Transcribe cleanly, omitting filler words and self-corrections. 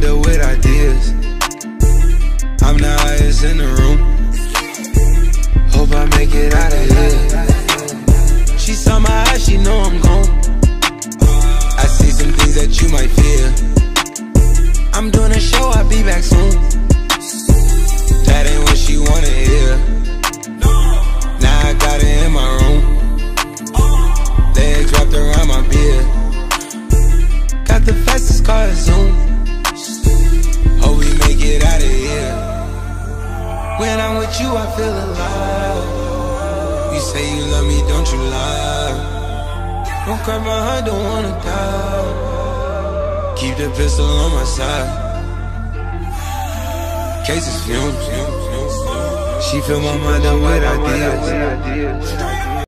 up with ideas. I'm the highest in the room. Hope I make it out of here. She saw my eyes, she know I'm gone. I see some things that you might fear. I'm doing a show, I'll be back soon. That ain't what she wanna hear. Now I got it in my room. Legs wrapped around my beard. Got the fastest car, Zoom. Hope we make it out of here. When I'm with you, I feel alive. You say you love me, don't you lie. Don't cry my heart, don't wanna die. Keep the pistol on my side. Cases fumes. She fill my mind up with ideas.